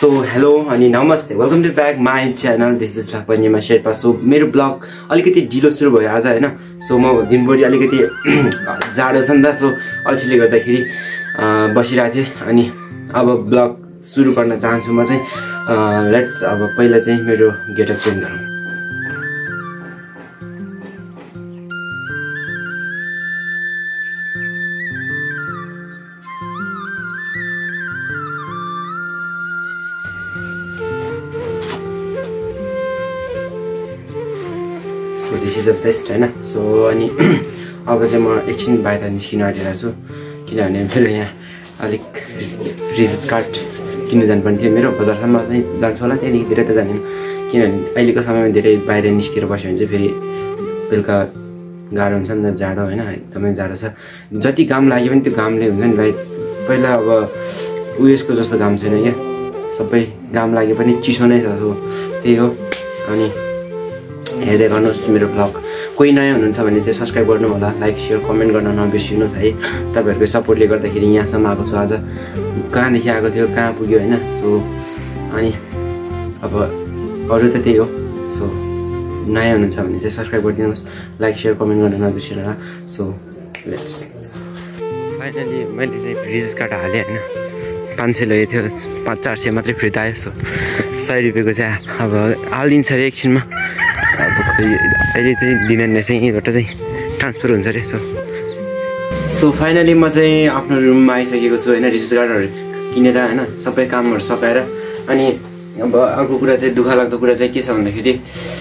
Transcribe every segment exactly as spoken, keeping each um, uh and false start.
So hello अनि नमस्ते, welcome to back my channel. This is ढाकपन्यमा शेर्पा। सो मेरो ब्लग अलिकति ढिलो सुरु भयो आज हैन। सो म दिनभरि अलिकति जाडो छ नि त, सो अल्छीले गर्दाखेरि बसिरहेको थिएँ अनि अब ब्लग सुरु गर्न चाहन्छु म चाहिँ। लेट्स अब पहिला चाहिँ मेरो गेटअप चेन्ज गरौँ। So this is the best हैन। सो अनि अब चाहिँ म एकछिन बाहिर निस्किन आँटिरहेको छु, किनभने मेरो यहाँ अलिक रिचार्ज कार्ड किन्नु जानुपर्ने थियो। मेरो बजारसम्म चाहिँ जान्छु होला, त्यहाँदेखि धेरै त जान्दिनँ, किनभने अहिलेको समयमा धेरै बाहिर निस्केर बस्यो भने चाहिँ फेरि बेलुका गाह्रो हुन्छ नि त, जाडो होइन, एकदमै जाडो छ। जति घाम लाग्यो पनि त्यो घामले हुन्छ नि भाइ, पहिला अब उयसको जस्तो घाम छैन क्या, सबै घाम लागे पनि चिसो नै छ। सो त्यही हो। अनि हेर्दै गर्नुहोस् मेरो ब्लग। कोही नयाँ हुनुहुन्छ भने चाहिँ सब्सक्राइब गर्नु होला, लाइक सेयर कमेन्ट गर्न नबिर्सिनुहोस् है। तपाईँहरूको सपोर्टले गर्दाखेरि यहाँसम्म आएको छु। आज कहाँदेखि आएको थियो, कहाँ पुग्यो होइन। सो अनि अब अरू त त्यही हो। सो नयाँ हुनुहुन्छ भने चाहिँ सब्सक्राइब गरिदिनुहोस्, लाइक सेयर कमेन्ट गर्न नबिर्सिनु होला। सो लेट्स फाइनली मैले चाहिँ रिचार्ज कार्ड हालेँ होइन। पाँच सय लगेको थियो, पाँच चार सय मात्रै फिर्ता आयो। सो सय रुपियाँको चाहिँ अब हालिदिन्छ अरे एकछिनमा। अब अहिले चाहिँ दिनान्ने चाहिँ यहीँबाट चाहिँ ट्रान्सफर हुन्छ अरे। सो सो फाइनली म चाहिँ आफ्नो रुममा आइसकेको छु होइन, रिचार्ज कार्डहरू किनेर होइन, सबै कामहरू सकाएर। अनि अब अर्को कुरा चाहिँ दुःख लाग्दो कुरा चाहिँ के छ भन्दाखेरि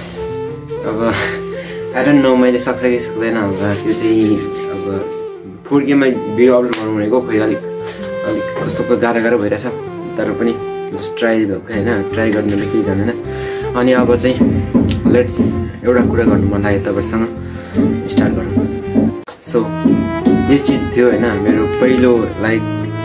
अब आई डोन्ट नो मैले सक्छ कि सक्दैन। अब त्यो चाहिँ अब फोर केमा भिडियो अपलोड गर्नु भनेको खोइ अलिक अलिक कस्तो गाह्रो गाह्रो भइरहेछ, तर पनि जस्ट ट्राई भएको होइन, ट्राई गर्नुले केही जान्दैन। अनि अब चाहिँ लेट्स एउटा कुरा गर्नु मन लाग्यो तपाईँसँग, स्टार्ट गरौँ। सो यो चिज थियो होइन मेरो पहिलो, लाइक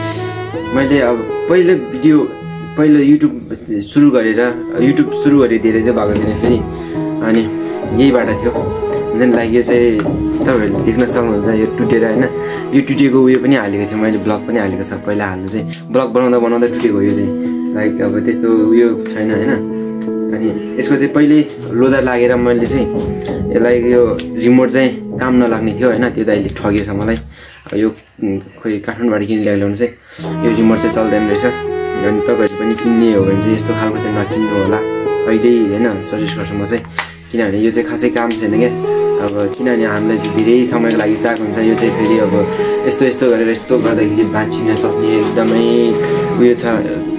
मैले अब पहिलो भिडियो पहिलो युट्युब सुरु गरेर युट्युब सुरु गरे धेरै चाहिँ भएको थिएन फेरि, अनि यहीबाट थियो। देन लाइक यो चाहिँ तपाईँहरूले देख्न सक्नुहुन्छ, यो टुटेर होइन, यो टुटेको उयो पनि हालेको थियो मैले, ब्लग पनि हालेको छ। पहिला हाल्नु चाहिँ ब्लग बनाउँदा बनाउँदा टुटेको यो चाहिँ, लाइक अब त्यस्तो उयो छैन होइन। अनि यसको चाहिँ पहिल्यै लोदर लागेर मैले चाहिँ यसलाई यो रिमोट चाहिँ काम नलाग्ने थियो होइन, त्यो त अहिले ठगेछ मलाई। यो खोइ काठमाडौँबाट किनिरहेको ल्याउनु चाहिँ यो रिमोट चाहिँ चल्दैन रहेछ। अनि तपाईँहरू पनि किन्ने हो भने चाहिँ यस्तो खालको चाहिँ नकिन्नु होला पहिल्यै होइन, सजेस्ट गर्छु म चाहिँ। किनभने यो चाहिँ खासै काम छैन क्या, अब किनभने हामीलाई चाहिँ धेरै समयको लागि चाहिएको हुन्छ। यो चाहिँ फेरि अब यस्तो यस्तो गरेर यस्तो गर्दाखेरि बाँचिन सक्ने एकदमै उयो छ,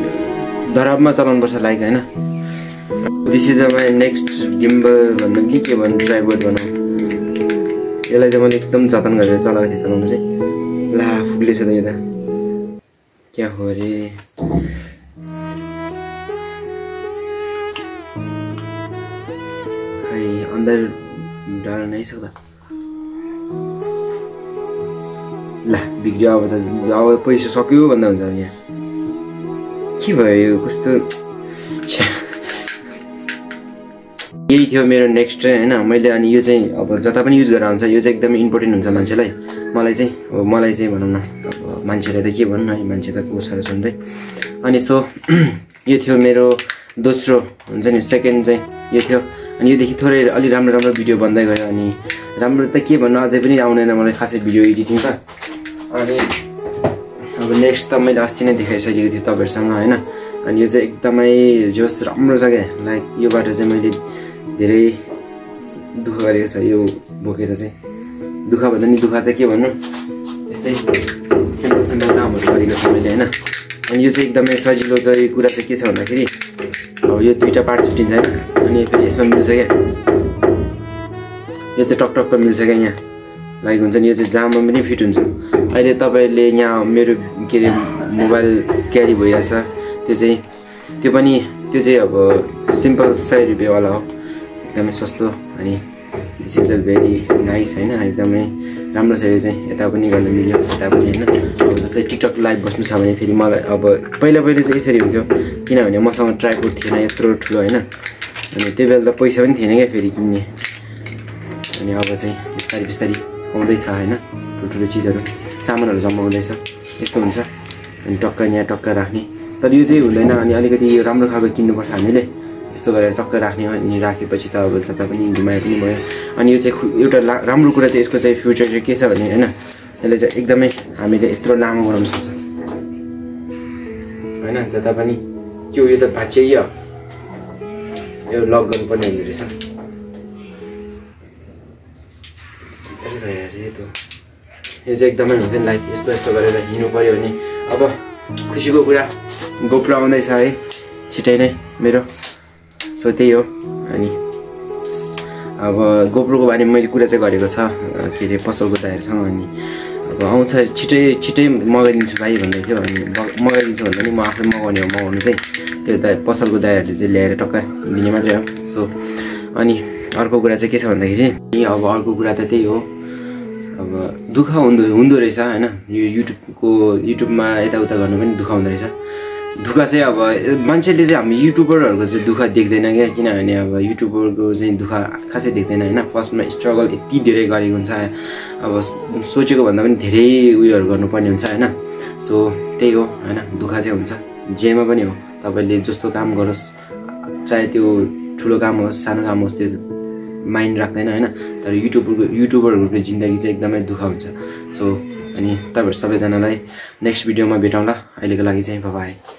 दराबमा चलाउनुपर्छ लाइक होइन। This is my next gimbal भन्दा के के भन्नु, ट्राइपोड भनौँ। यसलाई चाहिँ मैले एकदम जतन गरेर चलाएको थिएँ चलाउनु चाहिँ। ला फुक्लेछ त यो त, क्या हो अरे। खै अन्दर डर नै सक्दा ला बिग्रियो। अब त अब पैसा सक्यो भन्दा हुन्छ। अब यहाँ के भयो, कस्तो यही थियो मेरो नेक्स्ट चाहिँ होइन मैले। अनि यो चाहिँ अब जता पनि युज गरेर हुन्छ, यो चाहिँ एकदमै इम्पोर्टेन्ट हुन्छ मान्छेलाई। मलाई चाहिँ अब मलाई चाहिँ भनौँ न, अब मान्छेलाई त के भन्नु है, मान्छे त को छ सुन्दै। अनि सो यो थियो मेरो दोस्रो हुन्छ नि, सेकेन्ड चाहिँ यो थियो। अनि योदेखि थोरै अलि राम्रो राम्रो भिडियो बन्दै गयो। अनि राम्रो त के भन्नु, अझै पनि आउँदैन मलाई खासै भिडियो एडिटिङ त। अनि अब नेक्स्ट त मैले अस्ति नै देखाइसकेको थिएँ तपाईँहरूसँग होइन। अनि यो चाहिँ एकदमै जोस राम्रो छ क्या, लाइक योबाट चाहिँ मैले धेरै दुःख गरेको छ यो बोकेर चाहिँ। दुःख भन्दा नि दुःख चाहिँ के भन्नु, यस्तै सिम्पल सिम्पल कामहरू गरेको छ मैले होइन। अनि यो चाहिँ एकदमै सजिलो चाहिँ कुरा चाहिँ के छ भन्दाखेरि अब यो दुईवटा पार्ट छुट्टिन्छ होइन, अनि फेरि यसमा मिल्छ क्या, यो चाहिँ टकटक्क मिल्छ क्या यहाँ, लाइक हुन्छ नि। यो चाहिँ जाममा पनि फिट हुन्छ। अहिले तपाईँले यहाँ मेरो के अरे मोबाइल क्यारी भइरहेछ, त्यो चाहिँ त्यो पनि त्यो चाहिँ अब सिम्पल सय रुपियाँवाला हो, एकदमै सस्तो। अनि this is a very nice होइन, एकदमै राम्रो छ यो चाहिँ। यता पनि गर्न मिल्यो, यता पनि होइन। अब जस्तै टिकटक लाइभ बस्नु छ भने फेरि मलाई अब पहिला पहिला चाहिँ यसरी हुन्थ्यो, किनभने मसँग ट्राइपोड थिएन यत्रो ठुलो होइन। अनि त्यो बेला त पैसा पनि थिएन क्या फेरि किन्ने। अनि अब चाहिँ बिस्तारै बिस्तारै आउँदैछ होइन, ठुल्ठुलो चिजहरू सामानहरू जम्मा हुँदैछ, यस्तो हुन्छ। अनि टक्क यहाँ टक्क राख्ने तर यो चाहिँ हुँदैन अनि अलिकति यो राम्रो खालको किन्नुपर्छ हामीले यस्तो गरेर टक्कै राख्ने अनि राखेपछि त अब जता पनि घुमाए पनि भयो अनि यो चाहिँ एउटा राम्रो कुरा चाहिँ यसको चाहिँ फ्युचर चाहिँ के छ भने हैन यसले चाहिँ एकदमै हामीले यत्रो लामो बनाउन सक्छ हैन जता पनि त्यो यो त भाँच्यै हो यो लक गर्नुपर्ने हुँदो रहेछ यो चाहिँ एकदमै हुन्छ नि लाइक यस्तो यस्तो गरेर हिँड्नु पर्यो भने अब खुसीको कुरा गोप्रो आउँदैछ है छिटै नै मेरो सो त्यही हो अनि अब गोप्रोको बारेमा मैले कुरा चाहिँ गरेको छ के अरे पसलको दाइहरूसँग अनि अब आउँछ छिटै छिटै मगाइदिन्छु भाइ भन्दै थियो अनि मगाइदिन्छु भन्दा नि म आफै मगाउने हो मगाउनु चाहिँ त्यो त पसलको दाइहरूले चाहिँ ल्याएर टक्कै दिने मात्रै हो सो अनि अर्को कुरा चाहिँ के छ भन्दाखेरि अब अर्को कुरा त त्यही हो अब दुःख हुँदो हुँदो रहेछ हैन यो युट्युबको युट्युबमा यताउता गर्नु पनि दुःख हुँदो रहेछ दुःख चाहिँ अब मान्छेले चाहिँ हामी युट्युबरहरूको चाहिँ दुःख देख्दैन क्या किनभने अब युट्युबरको चाहिँ दुःख खासै देख्दैन हैन फर्स्टमा स्ट्रगल यति धेरै गरेको हुन्छ अब सोचेको भन्दा पनि धेरै उयोहरू गर्नुपर्ने हुन्छ हैन सो त्यही हो हैन दुःख चाहिँ हुन्छ जेमा पनि हो तपाईले जस्तो काम गरोस् चाहे त्यो ठुलो काम होस् सानो काम होस् त्यो माइन्ड राख्दैन हैन तर युट्युबरको युट्युबरहरूको जिन्दगी चाहिँ एकदमै दुःख हुन्छ सो अनि तपाईहरु सबैजनालाई नेक्स्ट भिडियोमा भेटौँला अहिलेको लागि चाहिँ बाइ बाइ